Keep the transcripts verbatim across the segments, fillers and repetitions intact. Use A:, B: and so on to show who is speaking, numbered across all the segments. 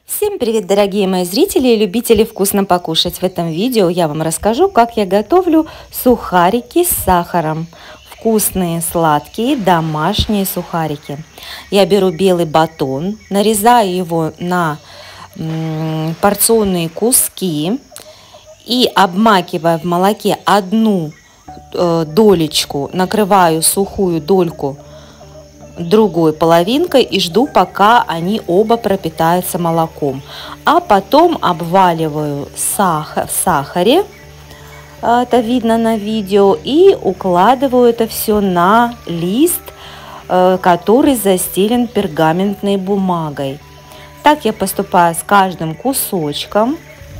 A: Всем привет, дорогие мои зрители и любители вкусно покушать. В этом видео я вам расскажу, как я готовлю сухарики с сахаром. Вкусные, сладкие, домашние сухарики. Я беру белый батон, нарезаю его на м, порционные куски и обмакивая в молоке одну э, долечку, накрываю сухую дольку другой половинкой и жду, пока они оба пропитаются молоком. А потом обваливаю сахар, в сахаре, это видно на видео, и укладываю это все на лист, который застелен пергаментной бумагой. Так я поступаю с каждым кусочком.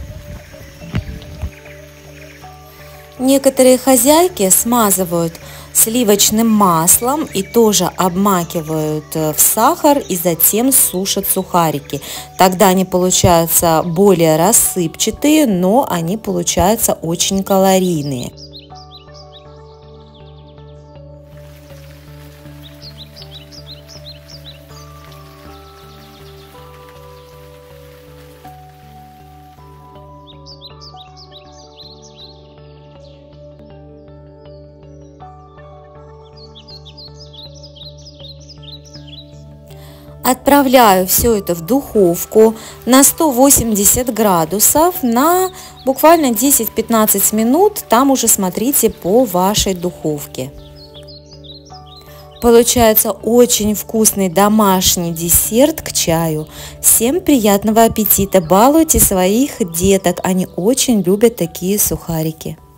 A: Некоторые хозяйки смазывают сливочным маслом и тоже обмакивают в сахар и затем сушат сухарики. Тогда они получаются более рассыпчатые, но они получаются очень калорийные. Отправляю все это в духовку на сто восемьдесят градусов на буквально десять-пятнадцать минут. Там уже смотрите по вашей духовке. Получается очень вкусный домашний десерт к чаю. Всем приятного аппетита! Балуйте своих деток, они очень любят такие сухарики.